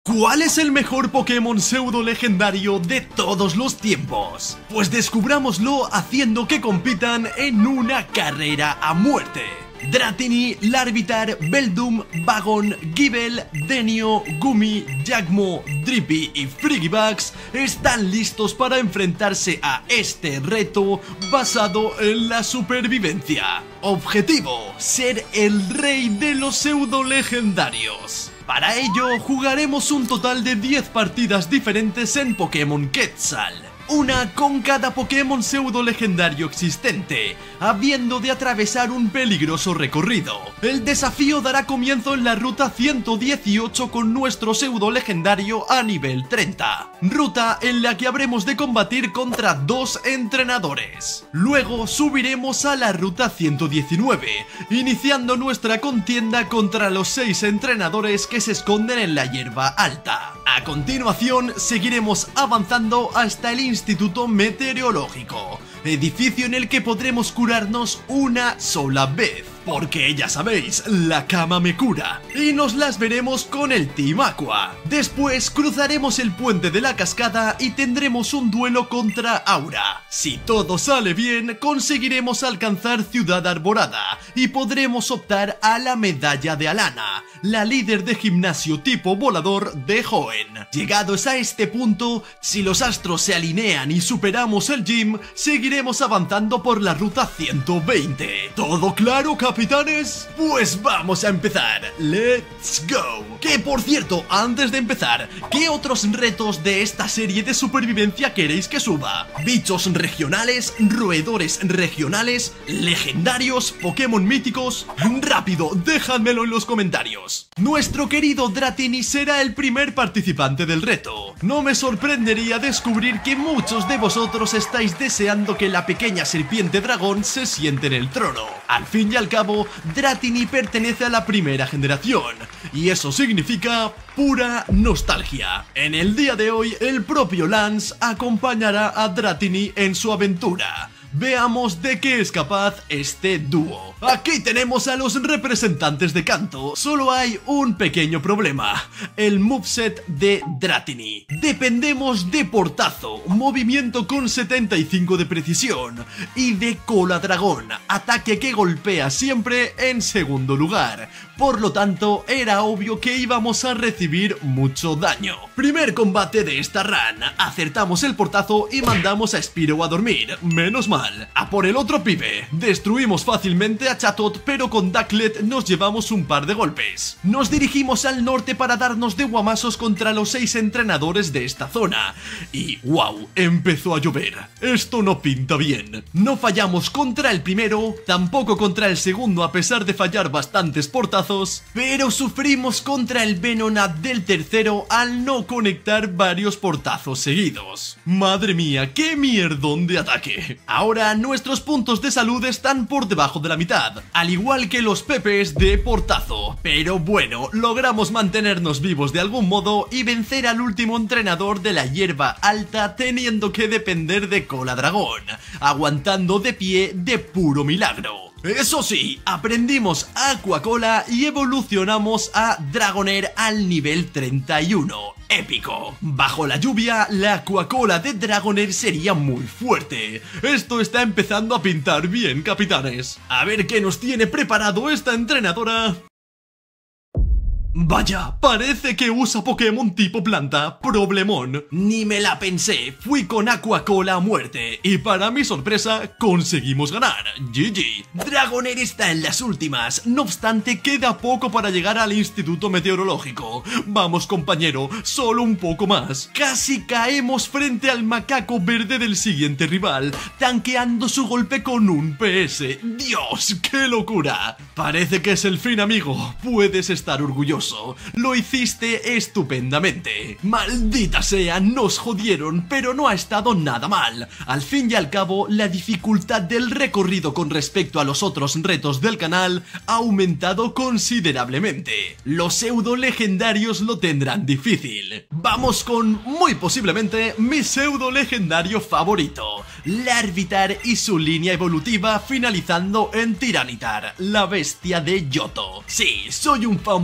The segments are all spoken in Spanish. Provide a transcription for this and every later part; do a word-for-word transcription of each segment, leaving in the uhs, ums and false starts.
¿Cuál es el mejor Pokémon pseudo legendario de todos los tiempos? Pues descubrámoslo haciendo que compitan en una carrera a muerte. Dratini, Larvitar, Beldum, Bagon, Gible, Denio, Gumi, Jagmo, Drippy y Frigibax están listos para enfrentarse a este reto basado en la supervivencia. Objetivo: ser el rey de los pseudo legendarios. Para ello jugaremos un total de diez partidas diferentes en Pokémon Quetzal, una con cada Pokémon pseudo legendario existente, habiendo de atravesar un peligroso recorrido. El desafío dará comienzo en la ruta ciento dieciocho con nuestro pseudo legendario a nivel treinta, ruta en la que habremos de combatir contra dos entrenadores. Luego subiremos a la ruta ciento diecinueve, iniciando nuestra contienda contra los seis entrenadores que se esconden en la hierba alta. A continuación seguiremos avanzando hasta el Instituto Meteorológico, edificio en el que podremos curarnos una sola vez, porque ya sabéis, la cama me cura, y nos las veremos con el Team Aqua. Después cruzaremos el puente de la cascada y tendremos un duelo contra Aura. Si todo sale bien, conseguiremos alcanzar Ciudad Arborada y podremos optar a la medalla de Alana, la líder de gimnasio tipo volador de Hoenn. Llegados a este punto, si los astros se alinean y superamos el gym, seguiremos avanzando por la ruta ciento veinte. ¿Todo claro, capitanes? Pues vamos a empezar. ¡Let's go! Que por cierto, antes de empezar, ¿qué otros retos de esta serie de supervivencia queréis que suba? ¿Bichos regionales? ¿Roedores regionales? ¿Legendarios? ¿Pokémon míticos? Rápido, déjamelo en los comentarios. Nuestro querido Dratini será el primer participante del reto. No me sorprendería descubrir que muchos de vosotros estáis deseando que la pequeña serpiente dragón se siente en el trono. Al fin y al cabo, Dratini pertenece a la primera generación, y eso significa pura nostalgia. En el día de hoy, el propio Lance acompañará a Dratini en su aventura. Veamos de qué es capaz este dúo. Aquí tenemos a los representantes de Kanto. Solo hay un pequeño problema: el moveset de Dratini. Dependemos de portazo, movimiento con setenta y cinco de precisión, y de cola dragón, ataque que golpea siempre en segundo lugar. Por lo tanto, era obvio que íbamos a recibir mucho daño. Primer combate de esta run. Acertamos el portazo y mandamos a Spiro a dormir. Menos mal. A por el otro pibe. Destruimos fácilmente a Chatot, pero con Ducklet nos llevamos un par de golpes. Nos dirigimos al norte para darnos de guamazos contra los seis entrenadores de esta zona. Y wow, empezó a llover. Esto no pinta bien. No fallamos contra el primero, tampoco contra el segundo a pesar de fallar bastantes portazos, pero sufrimos contra el Venonat del tercero al no conectar varios portazos seguidos. Madre mía, qué mierdón de ataque. Ahora nuestros puntos de salud están por debajo de la mitad, al igual que los pepes de portazo. Pero bueno, logramos mantenernos vivos de algún modo y vencer al último entrenador de la hierba alta teniendo que depender de cola dragón, aguantando de pie de puro milagro. Eso sí, aprendimos Aqua Cola y evolucionamos a Dragonair al nivel treinta y uno. Épico. Bajo la lluvia, la Aqua Cola de Dragonair sería muy fuerte. Esto está empezando a pintar bien, capitanes. A ver qué nos tiene preparado esta entrenadora. Vaya, parece que usa Pokémon tipo planta. Problemón. Ni me la pensé, fui con Aqua Cola a muerte y para mi sorpresa conseguimos ganar. G G. Dragonair está en las últimas, no obstante queda poco para llegar al Instituto Meteorológico. Vamos, compañero, solo un poco más. Casi caemos frente al macaco verde del siguiente rival, tanqueando su golpe con un P S. ¡Dios, qué locura! Parece que es el fin, amigo. Puedes estar orgulloso. Lo hiciste estupendamente. Maldita sea, nos jodieron, pero no ha estado nada mal. Al fin y al cabo, la dificultad del recorrido con respecto a los otros retos del canal ha aumentado considerablemente. Los pseudo legendarios lo tendrán difícil. Vamos con, muy posiblemente, mi pseudo legendario favorito, Larvitar y su línea evolutiva finalizando en Tiranitar, la bestia de Johto. Sí, soy un fanboy de Johto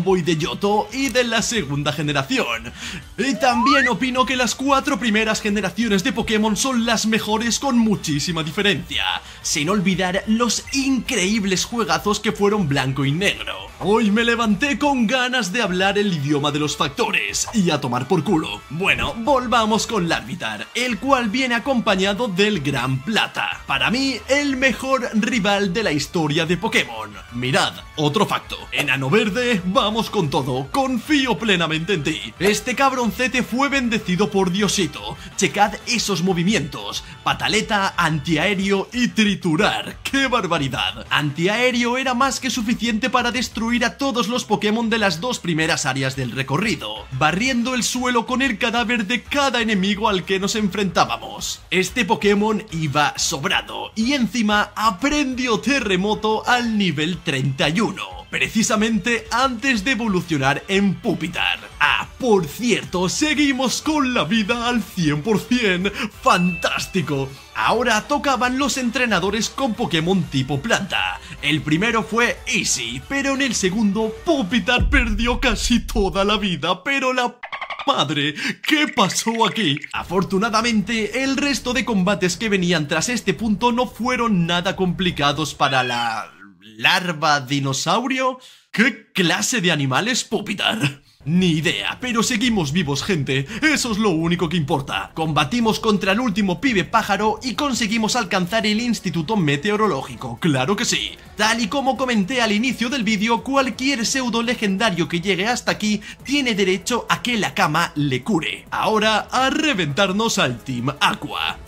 Yoto y de la segunda generación. Y también opino que las cuatro primeras generaciones de Pokémon son las mejores con muchísima diferencia, sin olvidar los increíbles juegazos que fueron Blanco y Negro. Hoy me levanté con ganas de hablar el idioma de los factores y a tomar por culo. Bueno, volvamos con Larvitar, el cual viene acompañado del Gran Plata. Para mí, el mejor rival de la historia de Pokémon. Mirad, otro facto. Enano Verde, vamos con todo, confío plenamente en ti. Este cabroncete fue bendecido por Diosito. Checad esos movimientos: pataleta, antiaéreo y triturar. ¡Qué barbaridad! Antiaéreo era más que suficiente para destruir a todos los Pokémon de las dos primeras áreas del recorrido, barriendo el suelo con el cadáver de cada enemigo al que nos enfrentábamos. Este Pokémon iba sobrado y encima aprendió Terremoto al nivel treinta y uno. Precisamente antes de evolucionar en Pupitar. Ah, por cierto, seguimos con la vida al cien por cien. ¡Fantástico! Ahora tocaban los entrenadores con Pokémon tipo planta. El primero fue Easy, pero en el segundo Pupitar perdió casi toda la vida, pero la... madre, ¿qué pasó aquí? Afortunadamente, el resto de combates que venían tras este punto no fueron nada complicados para la... ¿larva dinosaurio? ¿Qué clase de animal es Pupitar? Ni idea, pero seguimos vivos, gente, eso es lo único que importa. Combatimos contra el último pibe pájaro y conseguimos alcanzar el Instituto Meteorológico, claro que sí. Tal y como comenté al inicio del vídeo, cualquier pseudo legendario que llegue hasta aquí tiene derecho a que la cama le cure. Ahora a reventarnos al Team Aqua.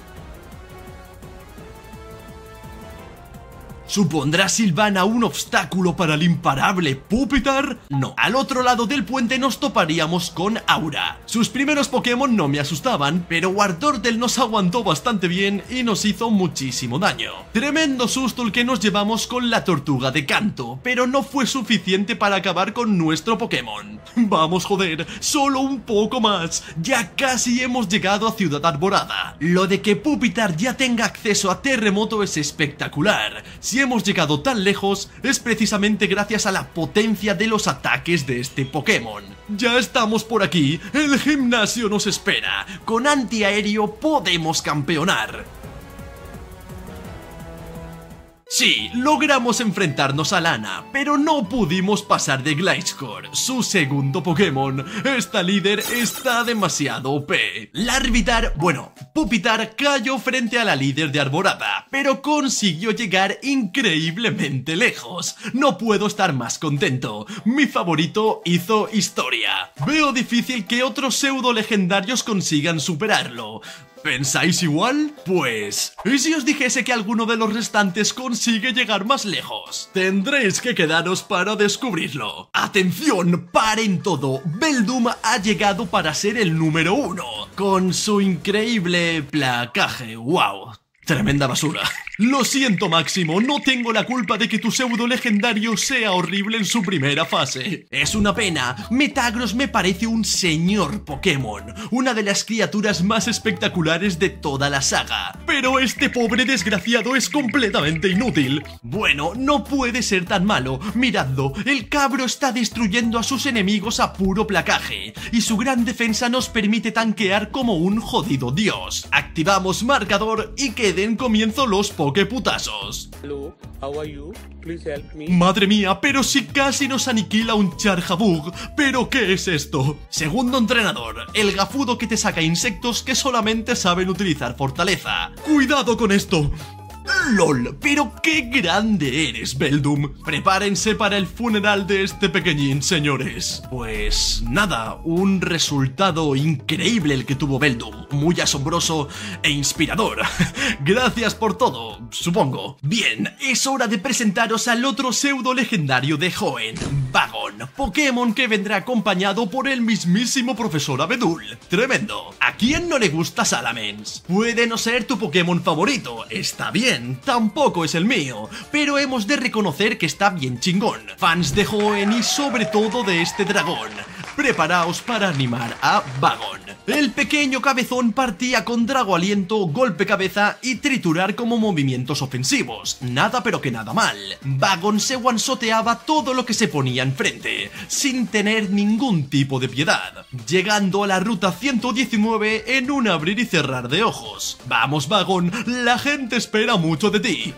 ¿Supondrá Silvana un obstáculo para el imparable Pupitar? No. Al otro lado del puente nos toparíamos con Aura. Sus primeros Pokémon no me asustaban, pero Wartortle nos aguantó bastante bien y nos hizo muchísimo daño. Tremendo susto el que nos llevamos con la Tortuga de Canto, pero no fue suficiente para acabar con nuestro Pokémon. Vamos, joder, solo un poco más. Ya casi hemos llegado a Ciudad Arborada. Lo de que Pupitar ya tenga acceso a Terremoto es espectacular. Si hemos llegado tan lejos es precisamente gracias a la potencia de los ataques de este Pokémon. Ya estamos por aquí, el gimnasio nos espera. Con antiaéreo podemos campeonar. Sí, logramos enfrentarnos a Lana, pero no pudimos pasar de Gliscor, su segundo Pokémon. Esta líder está demasiado O P. Larvitar, bueno, Pupitar cayó frente a la líder de Arborada, pero consiguió llegar increíblemente lejos. No puedo estar más contento. Mi favorito hizo historia. Veo difícil que otros pseudo legendarios consigan superarlo. ¿Pensáis igual? Pues... ¿y si os dijese que alguno de los restantes consigue llegar más lejos? Tendréis que quedaros para descubrirlo. ¡Atención! ¡Paren todo! Beldum ha llegado para ser el número uno, con su increíble placaje. ¡Wow! Tremenda basura. Lo siento, Máximo, no tengo la culpa de que tu pseudo legendario sea horrible en su primera fase. Es una pena, Metagross me parece un señor Pokémon, una de las criaturas más espectaculares de toda la saga. Pero este pobre desgraciado es completamente inútil. Bueno, no puede ser tan malo, miradlo, el cabro está destruyendo a sus enemigos a puro placaje, y su gran defensa nos permite tanquear como un jodido dios. Activamos marcador y que den comienzo los Poképutazos. Hello, how are you? Please help me. Madre mía, pero si casi nos aniquila un Charjabug. ¿Pero qué es esto? Segundo entrenador, el gafudo que te saca insectos que solamente saben utilizar fortaleza. ¡Cuidado con esto! ¡Lol! ¡Pero qué grande eres, Beldum! Prepárense para el funeral de este pequeñín, señores. Pues nada, un resultado increíble el que tuvo Beldum. Muy asombroso e inspirador. Gracias por todo, supongo. Bien, es hora de presentaros al otro pseudo legendario de Hoenn, Bagon, Pokémon que vendrá acompañado por el mismísimo profesor Abedul. Tremendo. ¿A quién no le gusta Salamence? Puede no ser tu Pokémon favorito, está bien. Tampoco es el mío, pero hemos de reconocer que está bien chingón. Fans de Hoenn y sobre todo de este dragón. preparaos para animar a Vagon. El pequeño cabezón partía con Drago Aliento, Golpe Cabeza y Triturar como movimientos ofensivos. Nada pero que nada mal. Vagon se one-shoteaba todo lo que se ponía enfrente, sin tener ningún tipo de piedad, llegando a la ruta ciento diecinueve en un abrir y cerrar de ojos. Vamos Vagon, la gente espera mucho de ti.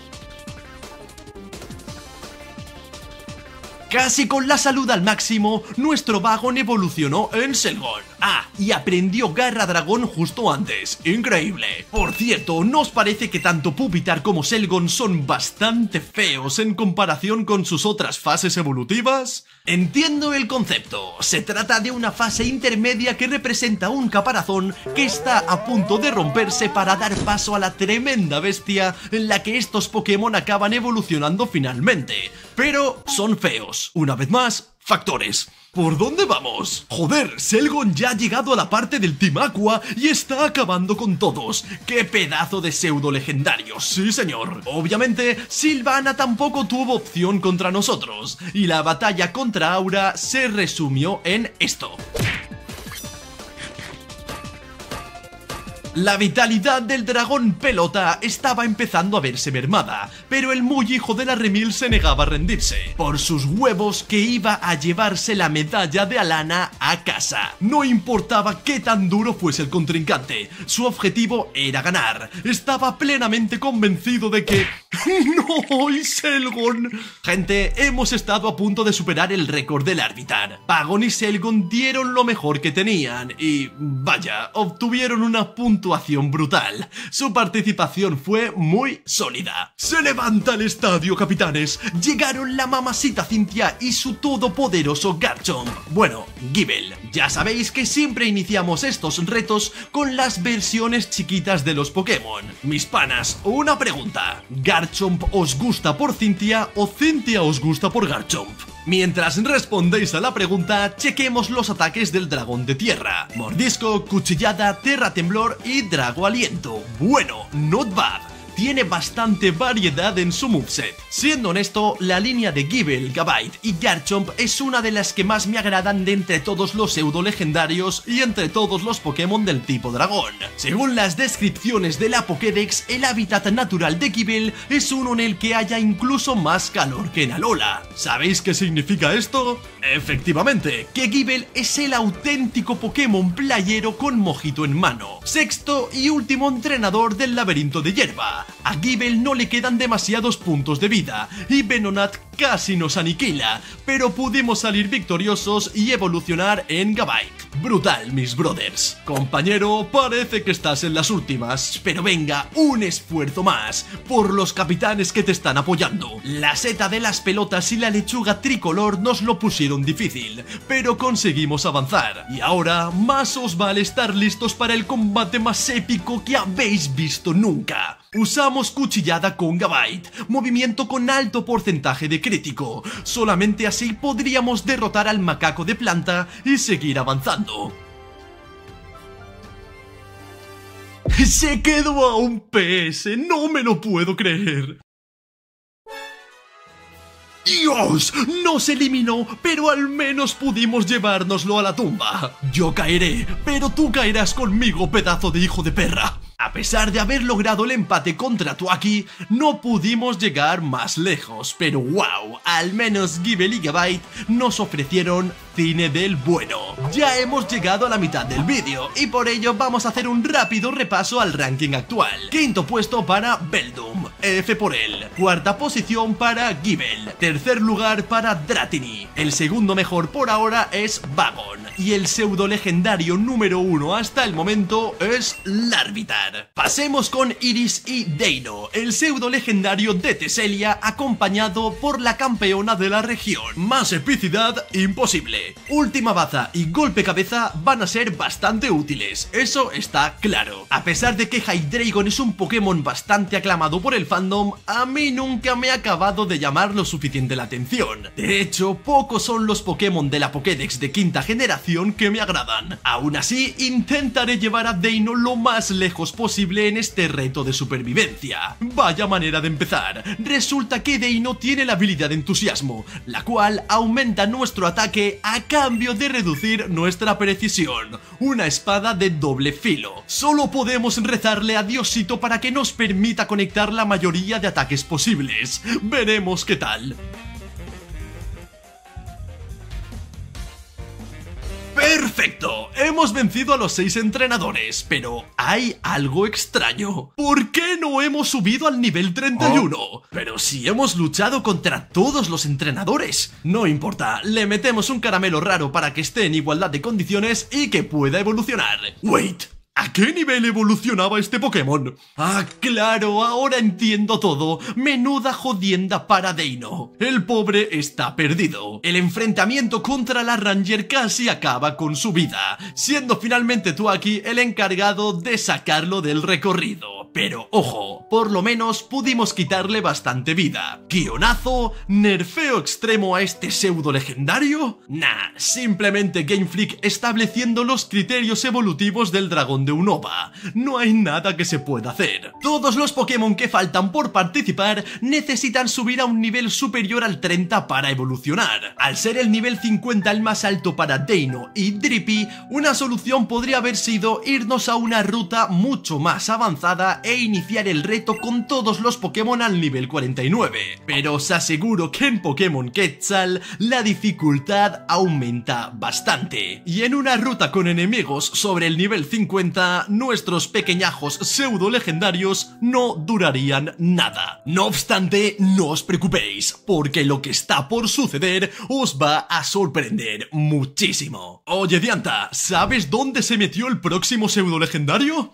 Casi con la salud al máximo, nuestro Vagon evolucionó en Selgon. Ah, y aprendió Garra Dragón justo antes. Increíble. Por cierto, ¿no os parece que tanto Pupitar como Selgon son bastante feos en comparación con sus otras fases evolutivas? Entiendo el concepto. Se trata de una fase intermedia que representa un caparazón que está a punto de romperse para dar paso a la tremenda bestia en la que estos Pokémon acaban evolucionando finalmente. Pero son feos. Una vez más, factores. ¿Por dónde vamos? Joder, Selgon ya ha llegado a la parte del Team Aqua y está acabando con todos. ¡Qué pedazo de pseudo legendarios! Sí señor. Obviamente, Sylvana tampoco tuvo opción contra nosotros, y la batalla contra Aura se resumió en esto. La vitalidad del dragón pelota estaba empezando a verse mermada, pero el muy hijo de la remil se negaba a rendirse, por sus huevos que iba a llevarse la medalla de Alana a casa. No importaba qué tan duro fuese el contrincante, su objetivo era ganar. Estaba plenamente convencido de que... ¡No! ¡Y Selgon! Gente, hemos estado a punto de superar el récord del Arbitar. Vagon y Selgon dieron lo mejor que tenían y... vaya, obtuvieron una puntuación brutal. Su participación fue muy sólida. ¡Se levanta el estadio, capitanes! Llegaron la mamacita Cynthia y su todopoderoso Garchomp. Bueno, Gible. Ya sabéis que siempre iniciamos estos retos con las versiones chiquitas de los Pokémon. Mis panas, una pregunta. ¿Garchomp os gusta por Cynthia o Cynthia os gusta por Garchomp? Mientras respondéis a la pregunta, chequemos los ataques del dragón de tierra. Mordisco, Cuchillada, Terra Temblor y Drago Aliento. Bueno, not bad. Tiene bastante variedad en su moveset. Siendo honesto, la línea de Gible, Gabite y Garchomp es una de las que más me agradan de entre todos los pseudo legendarios y entre todos los Pokémon del tipo dragón. Según las descripciones de la Pokédex, el hábitat natural de Gible es uno en el que haya incluso más calor que en Alola. ¿Sabéis qué significa esto? Efectivamente, que Gible es el auténtico Pokémon playero con mojito en mano. Sexto y último entrenador del laberinto de hierba. A Gible no le quedan demasiados puntos de vida y Venonat casi nos aniquila, pero pudimos salir victoriosos y evolucionar en Gabite. Brutal, mis brothers. Compañero, parece que estás en las últimas, pero venga, un esfuerzo más por los capitanes que te están apoyando. La seta de las pelotas y la lechuga tricolor nos lo pusieron difícil, pero conseguimos avanzar. Y ahora, más os vale estar listos para el combate más épico que habéis visto nunca. Usamos Cuchillada con Gabite, movimiento con alto porcentaje de crítico. Solamente así podríamos derrotar al macaco de planta y seguir avanzando. Se quedó a un P S, no me lo puedo creer. ¡Dios! Nos eliminó, pero al menos pudimos llevárnoslo a la tumba. Yo caeré, pero tú caerás conmigo, pedazo de hijo de perra. A pesar de haber logrado el empate contra Tuaki, no pudimos llegar más lejos, pero wow, al menos Gible y Gabite nos ofrecieron cine del bueno. Ya hemos llegado a la mitad del vídeo y por ello vamos a hacer un rápido repaso al ranking actual. Quinto puesto para Beldum, F por él. Cuarta posición para Gible. Tercer lugar para Dratini. El segundo mejor por ahora es Vagon. Y el pseudo legendario número uno hasta el momento es Larvitar. Pasemos con Iris y Deino, el pseudo legendario de Teselia, acompañado por la campeona de la región. Más epicidad imposible. Última Baza y Golpe Cabeza van a ser bastante útiles, eso está claro. A pesar de que Hydreigon es un Pokémon bastante aclamado por el fandom, a mí nunca me ha acabado de llamar lo suficiente la atención. De hecho, pocos son los Pokémon de la Pokédex de quinta generación acción que me agradan. Aún así, intentaré llevar a Deino lo más lejos posible en este reto de supervivencia. Vaya manera de empezar. Resulta que Deino tiene la habilidad de entusiasmo, la cual aumenta nuestro ataque a cambio de reducir nuestra precisión. Una espada de doble filo. Solo podemos rezarle a Diosito para que nos permita conectar la mayoría de ataques posibles. Veremos qué tal. ¡Perfecto! Hemos vencido a los seis entrenadores, pero hay algo extraño. ¿Por qué no hemos subido al nivel treinta y uno? Oh. Pero si hemos luchado contra todos los entrenadores. No importa, le metemos un caramelo raro para que esté en igualdad de condiciones y que pueda evolucionar. Wait. ¿A qué nivel evolucionaba este Pokémon? Ah, claro, ahora entiendo todo. Menuda jodienda para Deino. El pobre está perdido. El enfrentamiento contra la Ranger casi acaba con su vida, siendo finalmente Thwackey el encargado de sacarlo del recorrido. Pero ojo, por lo menos pudimos quitarle bastante vida. ¿Guionazo? ¿Nerfeo extremo a este pseudo legendario? Nah, simplemente Game Freak estableciendo los criterios evolutivos del dragón de Unova. No hay nada que se pueda hacer. Todos los Pokémon que faltan por participar necesitan subir a un nivel superior al treinta para evolucionar. Al ser el nivel cincuenta el más alto para Deino y Drippy, una solución podría haber sido irnos a una ruta mucho más avanzada e iniciar el reto con todos los Pokémon al nivel cuarenta y nueve. Pero os aseguro que en Pokémon Quetzal la dificultad aumenta bastante. Y en una ruta con enemigos sobre el nivel cincuenta, nuestros pequeñajos pseudo legendarios no durarían nada. No obstante, no os preocupéis, porque lo que está por suceder os va a sorprender muchísimo. Oye Dianta, ¿sabes dónde se metió el próximo pseudo legendario?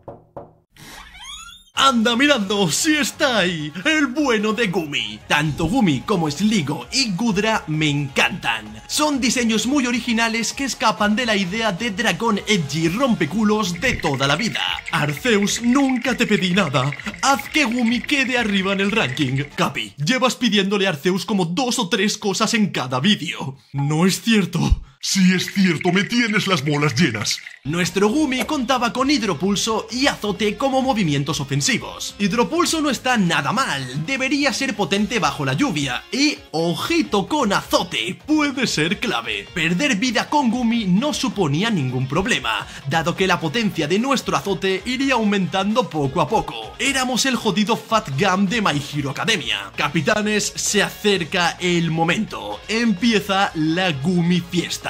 ¡Anda mirando! ¡Sí está ahí! ¡El bueno de Gumi! Tanto Gumi como Sligo y Gudra me encantan. Son diseños muy originales que escapan de la idea de dragón edgy rompeculos de toda la vida. Arceus, nunca te pedí nada. Haz que Gumi quede arriba en el ranking. Capi, llevas pidiéndole a Arceus como dos o tres cosas en cada vídeo. No es cierto. Sí es cierto, me tienes las bolas llenas. Nuestro Gumi contaba con Hidropulso y Azote como movimientos ofensivos. Hidropulso no está nada mal, debería ser potente bajo la lluvia. Y ojito con Azote, puede ser clave. Perder vida con Gumi no suponía ningún problema, dado que la potencia de nuestro Azote iría aumentando poco a poco. Éramos el jodido Fat Gum de My Hero Academia. Capitanes, se acerca el momento. Empieza la Gumi fiesta.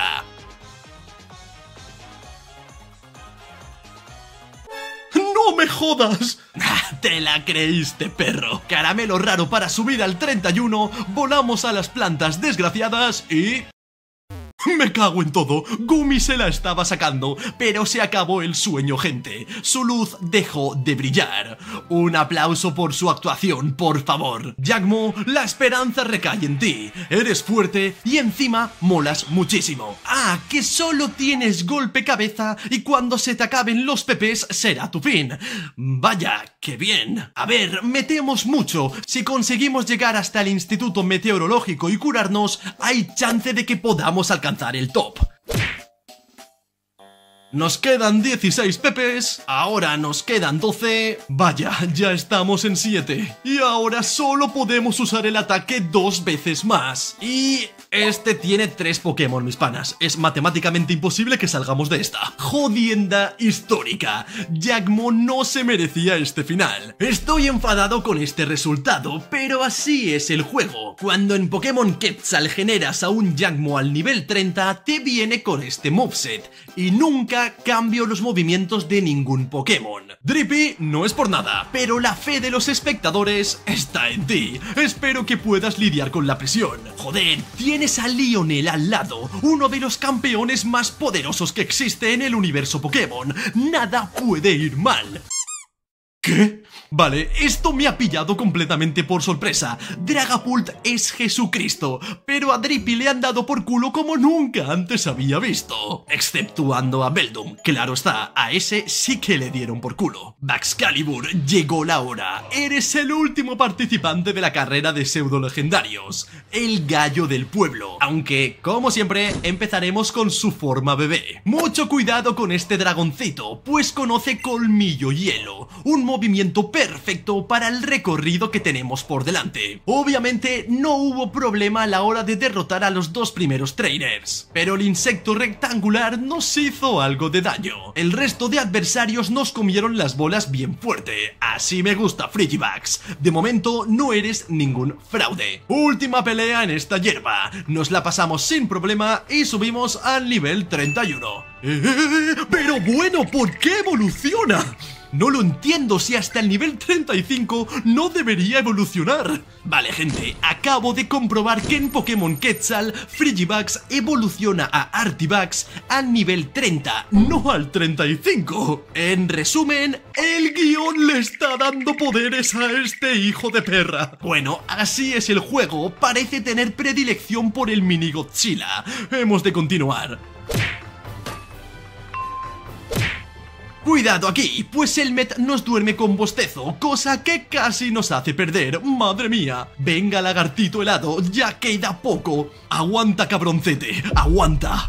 ¡No me jodas! Te la creíste, perro. Caramelo raro para subir al treinta y uno, volamos a las plantas desgraciadas y... Me cago en todo, Gumi se la estaba sacando, pero se acabó el sueño, gente. Su luz dejó de brillar. Un aplauso por su actuación, por favor. Jagmo, la esperanza recae en ti. Eres fuerte y encima molas muchísimo. Ah, que solo tienes golpe cabeza y cuando se te acaben los pepes será tu fin. Vaya, qué bien. A ver, metemos mucho. Si conseguimos llegar hasta el Instituto Meteorológico y curarnos, hay chance de que podamos alcanzar el top. Nos quedan dieciséis pepes, ahora nos quedan doce, vaya, ya estamos en siete. Y ahora solo podemos usar el ataque dos veces más. Y este tiene tres Pokémon, mis panas. Es matemáticamente imposible que salgamos de esta jodienda histórica. Jagmo no se merecía este final. Estoy enfadado con este resultado, pero así es el juego. Cuando en Pokémon Quetzal generas a un Jagmo al nivel treinta, te viene con este moveset. Y nunca cambio los movimientos de ningún Pokémon. Drippy, no es por nada, pero la fe de los espectadores está en ti. Espero que puedas lidiar con la presión. Joder, tienes a Lionel al lado, uno de los campeones más poderosos que existe en el universo Pokémon. Nada puede ir mal. ¿Qué? Vale, esto me ha pillado completamente por sorpresa. Dragapult es Jesucristo, pero a Drippy le han dado por culo como nunca antes había visto. Exceptuando a Beldum, claro está, a ese sí que le dieron por culo. Baxcalibur, llegó la hora. Eres el último participante de la carrera de pseudo legendarios, el gallo del pueblo. Aunque, como siempre, empezaremos con su forma bebé. Mucho cuidado con este dragoncito, pues conoce Colmillo Hielo, un movimiento perfecto para el recorrido que tenemos por delante. Obviamente no hubo problema a la hora de derrotar a los dos primeros trainers, pero el insecto rectangular nos hizo algo de daño. El resto de adversarios nos comieron las bolas bien fuerte. Así me gusta, Frigibax. De momento no eres ningún fraude. Última pelea en esta hierba. Nos la pasamos sin problema y subimos al nivel treinta y uno. Eh, pero bueno, ¿por qué evoluciona? No lo entiendo, si hasta el nivel treinta y cinco no debería evolucionar. Vale, gente, acabo de comprobar que en Pokémon Quetzal, Frigibax evoluciona a Artibax al nivel treinta, no al treinta y cinco. En resumen, el guión le está dando poderes a este hijo de perra. Bueno, así es el juego, parece tener predilección por el mini Godzilla. Hemos de continuar. Cuidado aquí, pues el Met nos duerme con bostezo, cosa que casi nos hace perder, madre mía. Venga, lagartito helado, ya queda poco. Aguanta, cabroncete, aguanta.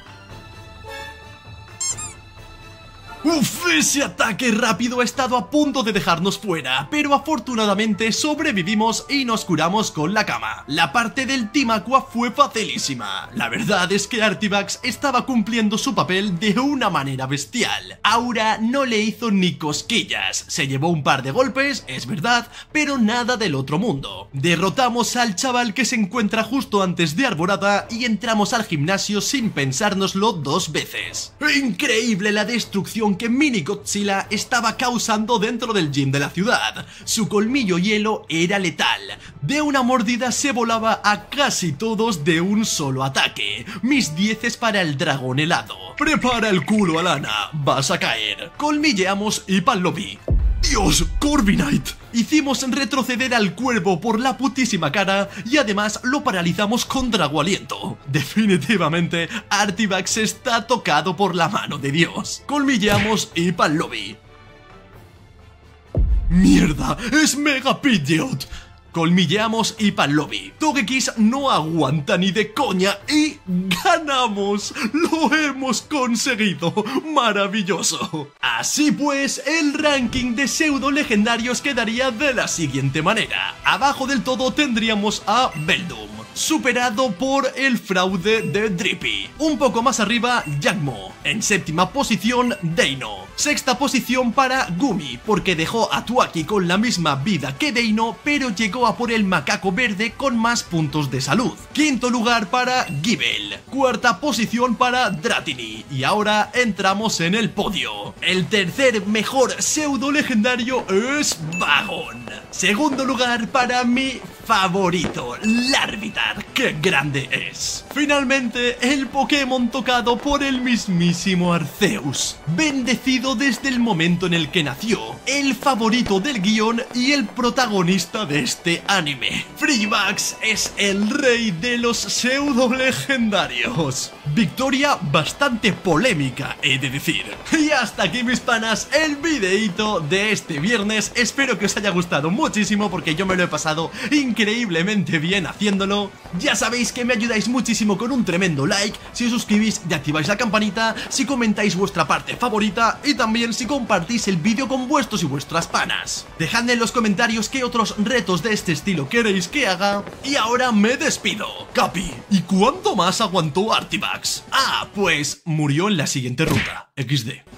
Uf, ese ataque rápido ha estado a punto de dejarnos fuera, pero afortunadamente sobrevivimos y nos curamos con la cama. La parte del Team Aqua fue facilísima. La verdad es que Artibax estaba cumpliendo su papel de una manera bestial. Aura no le hizo ni cosquillas, se llevó un par de golpes, es verdad, pero nada del otro mundo. Derrotamos al chaval que se encuentra justo antes de Arborada y entramos al gimnasio sin pensárnoslo dos veces. Increíble la destrucción que Mini Godzilla estaba causando dentro del gym de la ciudad. Su colmillo hielo era letal. De una mordida se volaba a casi todos de un solo ataque. Mis dieces para el dragón helado. Prepara el culo, Alana, vas a caer. Colmilleamos y Pallobi. ¡Dios! ¡Corviknight! Hicimos retroceder al cuervo por la putísima cara y además lo paralizamos con Drago Aliento. Definitivamente, Artibax está tocado por la mano de Dios. Colmilleamos y Pallobi. ¡Mierda! ¡Es Mega Pidgeot! Colmilleamos y Pallobi. Togekiss no aguanta ni de coña y ¡ganamos! ¡Lo hemos conseguido! ¡Maravilloso! Así pues, el ranking de pseudo legendarios quedaría de la siguiente manera. Abajo del todo tendríamos a Beldum, superado por el fraude de Drippy. Un poco más arriba, Yagmo. En séptima posición, Deino. Sexta posición para Gumi, porque dejó a Tuaki con la misma vida que Deino, pero llegó a por el macaco verde con más puntos de salud. Quinto lugar para Gible. Cuarta posición para Dratini. Y ahora entramos en el podio. El tercer mejor pseudo legendario es Bagon. Segundo lugar para mi favorito, Larvitar. ¡Qué grande es! Finalmente, el Pokémon tocado por el mismísimo Arceus. Bendecido desde el momento en el que nació. El favorito del guión y el protagonista de este anime. Frigibax es el rey de los pseudo legendarios. Victoria bastante polémica, he de decir. Y hasta aquí, mis panas, el videito de este viernes. Espero que os haya gustado muchísimo porque yo me lo he pasado increíblemente bien haciéndolo. Ya sabéis que me ayudáis muchísimo con un tremendo like, si os suscribís y activáis la campanita, si comentáis vuestra parte favorita y también si compartís el vídeo con vuestros y vuestras panas. Dejadme en los comentarios qué otros retos de este estilo queréis que haga. Y ahora me despido. Capi, ¿y cuánto más aguantó Artibax? Ah, pues murió en la siguiente ruta. equis de.